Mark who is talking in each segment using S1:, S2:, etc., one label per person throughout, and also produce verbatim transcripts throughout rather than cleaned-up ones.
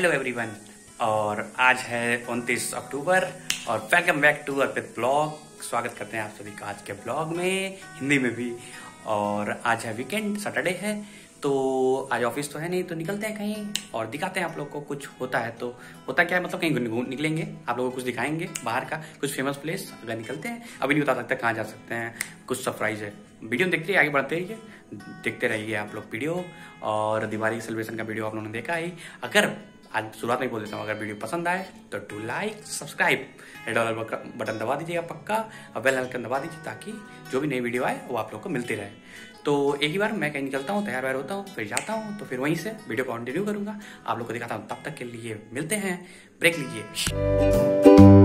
S1: Hello everyone, और आज है उनतीस अक्टूबर और welcome back to Arpit blog. स्वागत करते हैं आप सभी का आज के ब्लॉग में, हिंदी में भी। और आज है वीकेंड, सैटरडे है, तो आज ऑफिस तो है नहीं, तो निकलते हैं कहीं और दिखाते हैं आप लोग को कुछ होता है। तो होता क्या है, मतलब कहीं निकलेंगे, आप लोगों को कुछ दिखाएंगे बाहर का, कुछ फेमस प्लेस। अगर निकलते हैं, अभी नहीं बता सकते कहाँ जा सकते हैं, कुछ सरप्राइज है। वीडियो देखते रहिए, आगे बढ़ते रहिए, देखते रहिए आप लोग वीडियो। और दिवाली सेलिब्रेशन का वीडियो आप लोगों ने देखा ही। अगर आज शुरुआत में बोल देता हूँ, अगर वीडियो पसंद आए तो टू लाइक सब्सक्राइब, रेड वाला बटन दबा दीजिएगा पक्का, और बेल आइकन दबा दीजिए ताकि जो भी नई वीडियो आए वो आप लोग को मिलती रहे। तो एक ही बार मैं कहीं निकलता हूँ, तैयार वैयार होता हूँ, फिर जाता हूँ, तो फिर वहीं से वीडियो कंटिन्यू करूँगा, आप लोग को दिखाता हूँ। तब तक के लिए मिलते हैं, ब्रेक लीजिए।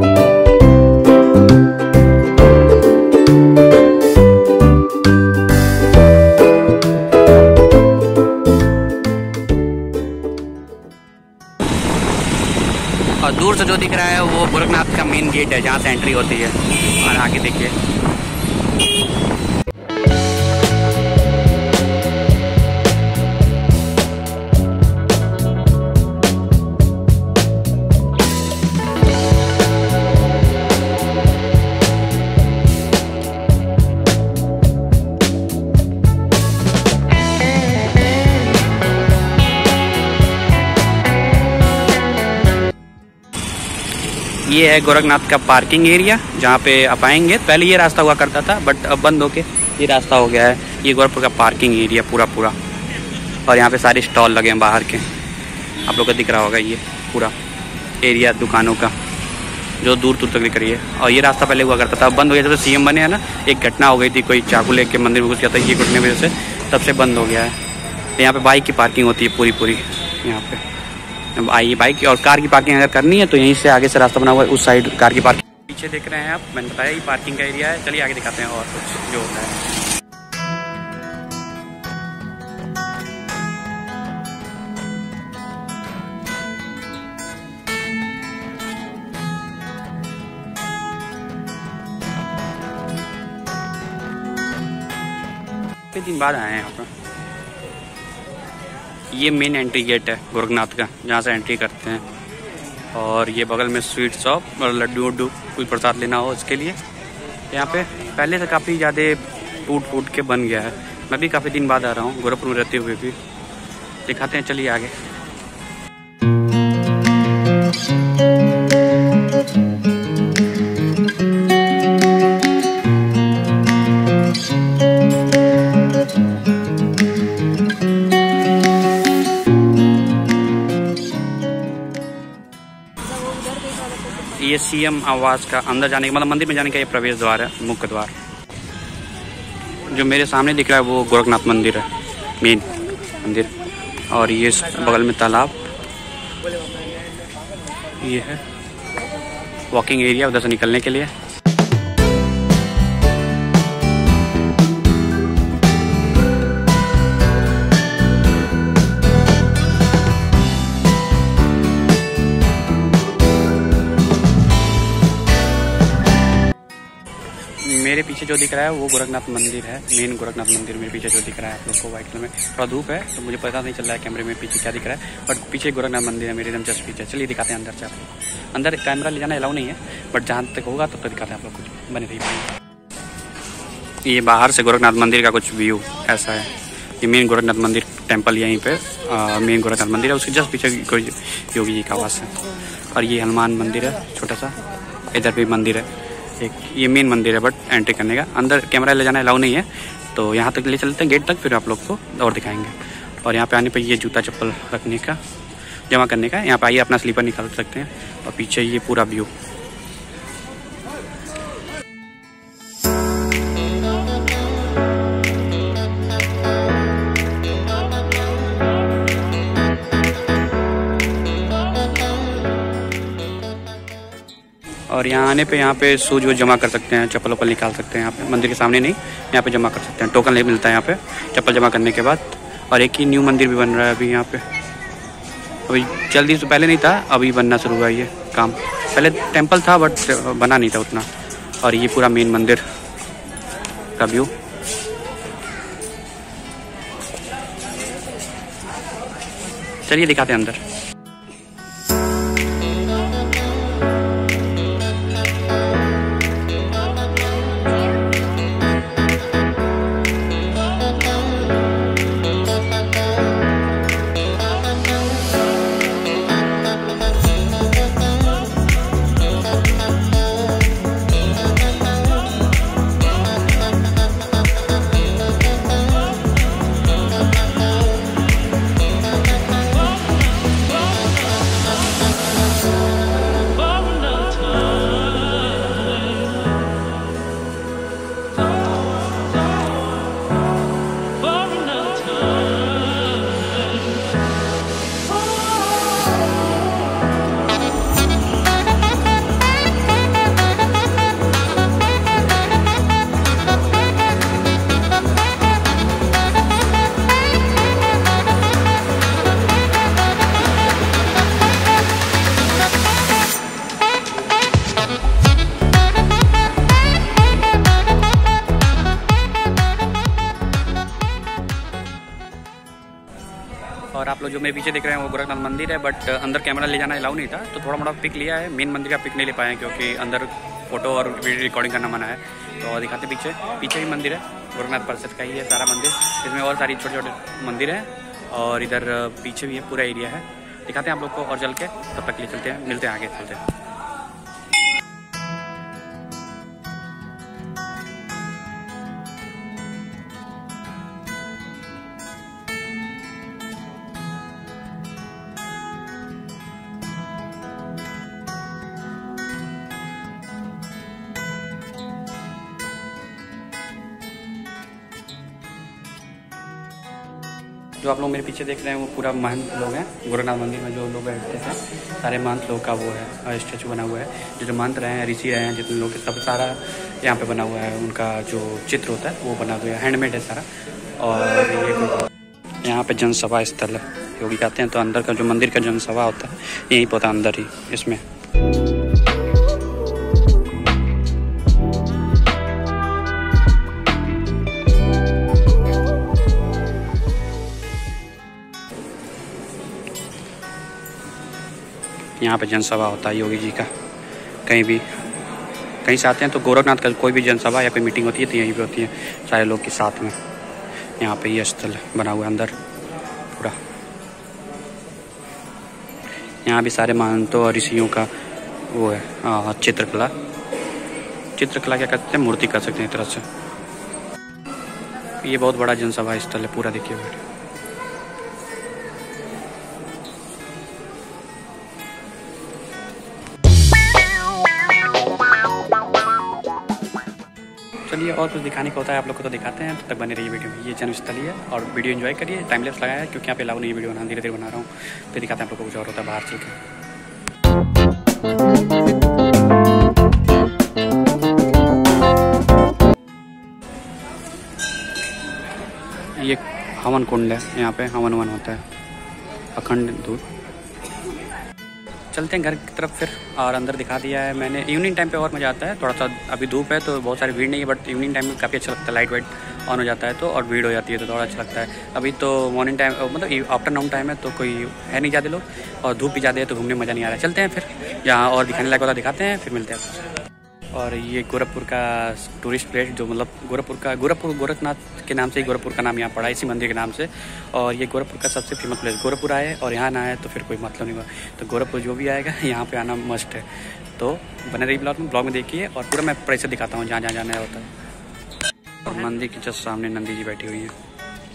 S1: और दूर से जो दिख रहा है वो गोरखनाथ का मेन गेट है, जहाँ से एंट्री होती है। और आगे देखिए, ये है गोरखनाथ का पार्किंग एरिया, जहाँ पे आप आएंगे। पहले ये रास्ता हुआ करता था, बट अब बंद होके ये रास्ता हो गया है। ये गोरखपुर का पार्किंग एरिया पूरा पूरा, और यहाँ पे सारे स्टॉल लगे हैं बाहर के, आप लोग को दिख रहा होगा। ये पूरा एरिया दुकानों का जो दूर दूर तक दिख रही है। और ये रास्ता पहले हुआ करता था, अब बंद हो गया। जब सीएम बने हैं ना, एक घटना हो गई थी, कोई चाकू लेके मंदिर में घुस गया था, ये घुटने की वजह से तब से बंद हो गया है। यहाँ पे बाइक की पार्किंग होती है पूरी पूरी। यहाँ पे आइए, बाइक और कार की पार्किंग अगर करनी है तो यहीं से आगे से रास्ता बना हुआ है, उस साइड कार की पार्किंग। पीछे देख रहे हैं आप, मैंने बताया ये पार्किंग का एरिया है। चलिए आगे दिखाते हैं और कुछ जो होता है। कितने दिन बाद आए हैं यहाँ पर। ये मेन एंट्री गेट है गोरखनाथ का, जहाँ से एंट्री करते हैं। और ये बगल में स्वीट शॉप और लड्डू वड्डू कोई प्रसाद लेना हो उसके लिए। यहाँ पे पहले से काफ़ी ज़्यादा टूट फूट के बन गया है। मैं भी काफ़ी दिन बाद आ रहा हूँ गोरखपुर में रहते हुए भी। दिखाते हैं, चलिए आगे। ये सीएम आवास का अंदर जाने का, मतलब मंदिर में जाने का ये प्रवेश द्वार है, मुख्य द्वार। जो मेरे सामने दिख रहा है वो गोरखनाथ मंदिर है, मेन मंदिर। और ये बगल में तालाब, ये है वॉकिंग एरिया उधर से निकलने के लिए। मेरे पीछे जो दिख रहा है वो गोरखनाथ मंदिर है, मेन गोरखनाथ मंदिर मेरे पीछे जो दिख रहा है आप लोग को व्हाइट कलर में। थोड़ा धूप है तो मुझे पता नहीं चल रहा है कैमरे में पीछे क्या दिख रहा है, बट पीछे गोरखनाथ मंदिर है मेरे एकदम जस्ट पीछे। चलिए दिखाते हैं अंदर से आप लोग। अंदर कैमरा ले जाना अलाउ नहीं है, बट जहाँ तक होगा तब तक दिखाते हैं आप लोग, कुछ बने रहिए। ये बाहर से गोरखनाथ मंदिर का कुछ व्यू ऐसा है। ये मेन गोरखनाथ मंदिर टेम्पल यहीं पे मेन गोरखनाथ मंदिर है, उसके जस्ट पीछे योगी जी का आवास है। और ये हनुमान मंदिर है छोटा सा, इधर भी मंदिर है एक। ये मेन मंदिर है, बट एंट्री करने का अंदर कैमरा ले जाना अलाउ नहीं है, तो यहाँ तक ले चलते हैं गेट तक, फिर आप लोग को और दिखाएंगे। और यहाँ पे आने पे ये जूता चप्पल रखने का, जमा करने का, यहाँ पे आइए अपना स्लीपर निकाल सकते हैं। और पीछे ये पूरा व्यू। और यहाँ आने पे यहाँ पे शूज वो जमा कर सकते हैं, चप्पल वप्पल निकाल सकते हैं। यहाँ पे मंदिर के सामने नहीं, यहाँ पे जमा कर सकते हैं। टोकन नहीं मिलता है यहाँ पे चप्पल जमा करने के बाद। और एक ही न्यू मंदिर भी बन रहा है अभी यहाँ पे, अभी जल्दी से पहले नहीं था, अभी बनना शुरू हुआ ये काम। पहले टेम्पल था बट बना नहीं था उतना। और ये पूरा मेन मंदिर का व्यू। चलिए दिखाते हैं अंदर। और आप लोग जो मेरे पीछे देख रहे हैं वो गोरखनाथ मंदिर है, बट अंदर कैमरा ले जाना अलाउ नहीं था, तो थोड़ा मोड़ा पिक लिया है। मेन मंदिर का पिक नहीं ले पाए क्योंकि अंदर फोटो और रिकॉर्डिंग करना मना है। तो दिखाते पीछे पीछे भी मंदिर है, गोरखनाथ परिषद का ही है सारा मंदिर। इसमें और सारी छोटे छोटे मंदिर हैं और इधर पीछे भी है, पूरा एरिया है। दिखाते हैं आप लोग को और चल के, तब तक के लिए चलते हैं, मिलते हैं आगे चलते हैं। जो आप लोग मेरे पीछे देख रहे हैं वो पूरा महंत लोग हैं। गोरखनाथ मंदिर में जो लोग बैठते थे सारे महंत लोग का वो है स्टैचू बना हुआ है। जो जो महंत रहे हैं, ऋषि रहे हैं, जितने लोग सब सारा यहाँ पे बना हुआ है। उनका जो चित्र होता है वो बना हुआ है, हैंडमेड है सारा। और ये यहाँ पे जनसभा स्थल है, योगी कहते हैं। तो अंदर का जो मंदिर का जनसभा होता है यहीं पर होता है, अंदर ही इसमें। यहाँ पे जनसभा होता है योगी जी का। कहीं भी कहीं से आते हैं तो गोरखनाथ का कोई भी जनसभा या कोई मीटिंग होती है तो यहीं पे होती है सारे लोग के साथ में। यहाँ पे ये स्थल बना हुआ है अंदर पूरा। यहाँ भी सारे महंतों और ऋषियों का वो है चित्रकला। चित्रकला क्या कहते हैं, मूर्ति कर सकते हैं एक तरह से। ये बहुत बड़ा जनसभा स्थल है पूरा, देखिए। चलिए और कुछ दिखाने का होता है आप लोग को तो दिखाते हैं, तब तक बने रहिए वीडियो में। ये जन्मस्थली है और वीडियो एंजॉय करिए। टाइम लैप्स लगाया है क्योंकि यहाँ पे अलाउ नहीं वीडियो बनाना, धीरे धीरे बना रहा हूँ। फिर दिखाते हैं आप लोग को कुछ और होता है बाहर चल के। ये हवन कुंड है, यहाँ पे हवन वन होता है, अखंड दूध। चलते हैं घर की तरफ फिर। और अंदर दिखा दिया है मैंने। इवनिंग टाइम पे और मज़ा आता है, थोड़ा सा अभी धूप है तो बहुत सारी भीड़ नहीं है, बट इवनिंग टाइम में काफ़ी अच्छा लगता है। लाइट वाइट ऑन हो जाता है तो, और भीड़ हो जाती है तो थोड़ा अच्छा लगता है। अभी तो मॉर्निंग टाइम मतलब आफ्टरनून टाइम है तो कोई है नहीं ज़्यादा लोग, और धूप भी ज़्यादा है तो घूमने में मज़ा नहीं आ रहा है। चलते हैं फिर, यहाँ और दिखाने लायक वाला दिखाते हैं, फिर मिलते हैं। और ये गोरखपुर का टूरिस्ट प्लेस, जो मतलब गोरखपुर का गोरखपुर गोरखनाथ के नाम से ही गोरखपुर का नाम यहाँ पड़ा है, इसी मंदिर के नाम से। और ये गोरखपुर का सबसे फेमस प्लेस। गोरखपुर आए और यहाँ ना आए तो फिर कोई मतलब नहीं हुआ। तो गोरखपुर जो भी आएगा यहाँ पे आना मस्ट है। तो बने रही ब्लॉग में, ब्लॉग में देखिए। और पूरा मैं पैसे दिखाता हूँ जहाँ जहाँ जाना होता है। और मंदिर के जस्ट सामने नंदी जी बैठी हुई है।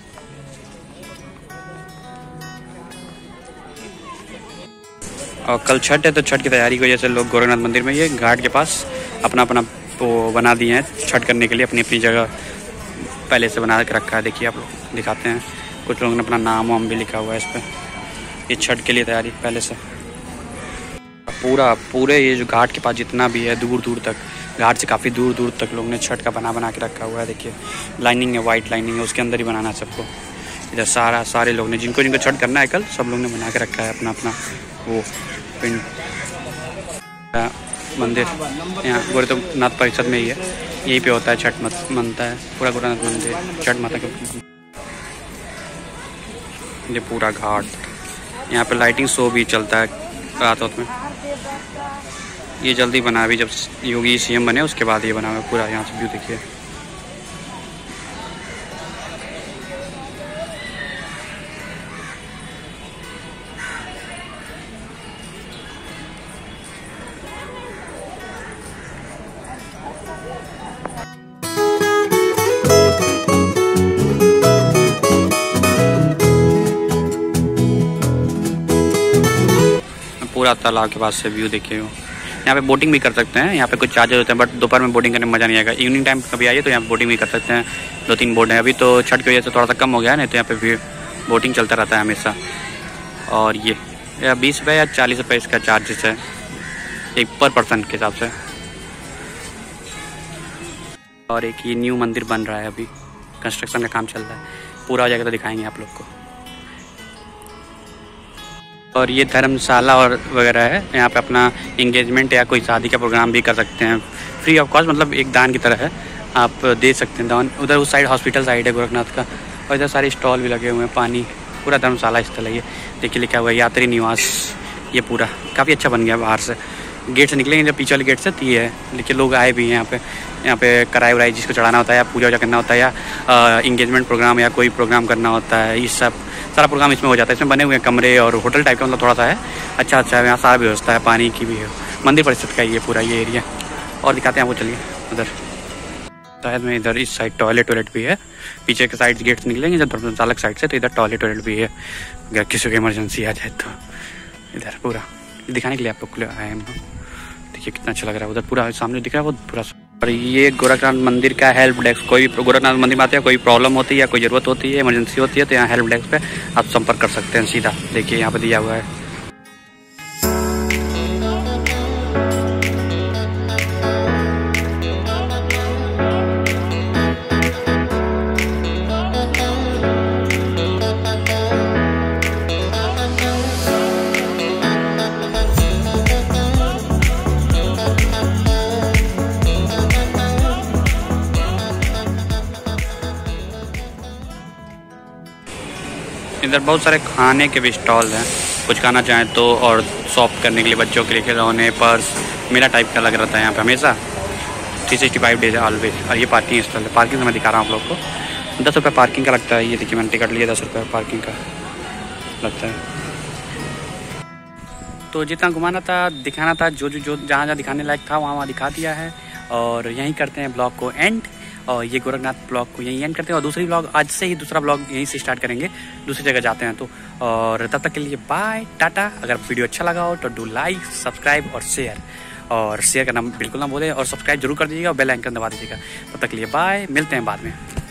S1: और कल छठ है तो छठ की तैयारी की वजह से लोग गोरखनाथ मंदिर में, ये घाट के पास अपना अपना वो बना दिए हैं छठ करने के लिए। अपनी अपनी जगह पहले से बना के रखा है। देखिए आप लोग दिखाते हैं, कुछ लोगों ने अपना नाम वाम भी लिखा हुआ है इस पर। ये छठ के लिए तैयारी पहले से पूरा पूरे ये जो घाट के पास जितना भी है, दूर दूर तक, घाट से काफ़ी दूर दूर तक लोगों ने छठ का बना बना के रखा हुआ है। देखिए लाइनिंग है, वाइट लाइनिंग है, उसके अंदर ही बनाना है सबको। इधर सारा सारे लोग ने, जिनको जिनको छठ करना है कल, सब लोग ने बना के रखा है अपना अपना वो पिंड। मंदिर यहाँ गोरखनाथ परिषद में ही है, यहीं पे होता है छठ मत मनता है पूरा गोरखनाथ मंदिर छठ माता के। ये पूरा घाट, यहाँ पे लाइटिंग शो भी चलता है रात रात में। ये जल्दी बना, अभी जब योगी सीएम बने उसके बाद ये बना हुआ पूरा। यहाँ से व्यू देखिए। पूरा तालाब के पास से व्यू देखिए। यहाँ पे बोटिंग भी कर सकते हैं, यहाँ पे कुछ चार्जेस होते हैं, बट दोपहर में बोटिंग करने में मज़ा नहीं आएगा। इवनिंग टाइम कभी आइए तो यहाँ बोटिंग भी कर सकते हैं। दो तीन बोट हैं, अभी तो छठ की वजह से थोड़ा सा कम हो गया है, नहीं तो यहाँ पे भी बोटिंग चलता रहता है हमेशा। और ये बीस रुपये या चालीस रुपये इसका चार्जेस है, एक पर पर्सन के हिसाब से। और एक ये न्यू मंदिर बन रहा है, अभी कंस्ट्रक्शन का काम चल रहा है, पूरा हो जाएगा तो दिखाएंगे आप लोग को। और ये धर्मशाला और वगैरह है, यहाँ पे अपना इंगेजमेंट या कोई शादी का प्रोग्राम भी कर सकते हैं फ्री ऑफ कॉस्ट, मतलब एक दान की तरह है, आप दे सकते हैं दान। उधर उस साइड हॉस्पिटल साइड है गोरखनाथ का, और इधर सारे स्टॉल भी लगे हुए हैं, पानी पूरा धर्मशाला स्थल है ये। देखिए लिखा हुआ है यात्री निवास। ये पूरा काफ़ी अच्छा बन गया बाहर से। गेट से निकलेंगे जब पीछे वाले गेट से तो ये है। देखिए लोग आए भी हैं यहाँ पे। यहाँ पे कराई वराई जिसको चढ़ाना होता है या पूजा वूजा करना होता है या इंगेजमेंट प्रोग्राम या कोई प्रोग्राम करना होता है, ये सब सारा प्रोग्राम इसमें हो जाता है। इसमें बने हुए हैं कमरे और होटल टाइप का, मतलब थोड़ा सा है अच्छा अच्छा है। यहाँ सारा व्यवस्था है, पानी की भी है। मंदिर परिषद का ये पूरा ये एरिया। और दिखाते हैं आपको, चलिए उधर शायद में इधर इस साइड टॉयलेट टॉयलेट भी है। पीछे के साइड गेट से निकलेंगे जब धर्मशाला साइड से तो इधर टॉयलेट टॉयलेट भी है, अगर किसी को इमरजेंसी आ जाए तो। इधर पूरा दिखाने के लिए आप लोग को आए हम। देखिए कितना अच्छा लग रहा है। उधर पूरा सामने दिख रहा है वो पूरा। और ये गोरखनाथ मंदिर का हेल्प डेस्क। कोई गोरखनाथ मंदिर में आते हैं, कोई प्रॉब्लम होती है या कोई ज़रूरत होती है, इमरजेंसी होती है तो यहाँ हेल्प डेस्क पे आप संपर्क कर सकते हैं सीधा। देखिए यहाँ पे दिया हुआ है। इधर बहुत सारे खाने के भी स्टॉल हैं, कुछ खाना चाहें तो। और शॉप करने के लिए बच्चों के लिए खिलौने, पर्स, मेरा टाइप का लग रहता है यहाँ पे हमेशा। Three sixty five days always. और ये पार्किंग स्टॉल है। पार्किंग से मैं दिखा रहा हूँ आप लोग को। दस रुपये पार्किंग का लगता है। ये देखिए मैंने टिकट लिया, दस रुपये पार्किंग का लगता है। तो जितना घुमाना था, दिखाना था, जो जो जो जहाँ जहाँ दिखाने लायक था वहाँ वहाँ दिखा दिया है। और यहीं करते हैं ब्लॉग को एंड। और ये गोरखनाथ ब्लॉग को यहीं एंड करते हैं। और दूसरी ब्लॉग आज से ही दूसरा ब्लॉग यहीं से स्टार्ट करेंगे, दूसरी जगह जाते हैं तो। और तब तक के लिए बाय टाटा। अगर वीडियो अच्छा लगा हो तो डू लाइक, सब्सक्राइब और शेयर। और शेयर करना बिल्कुल ना भूलें और सब्सक्राइब जरूर कर दीजिएगा और बेल आइकन दबा दीजिएगा। तब तक के लिए बाय, मिलते हैं बाद में।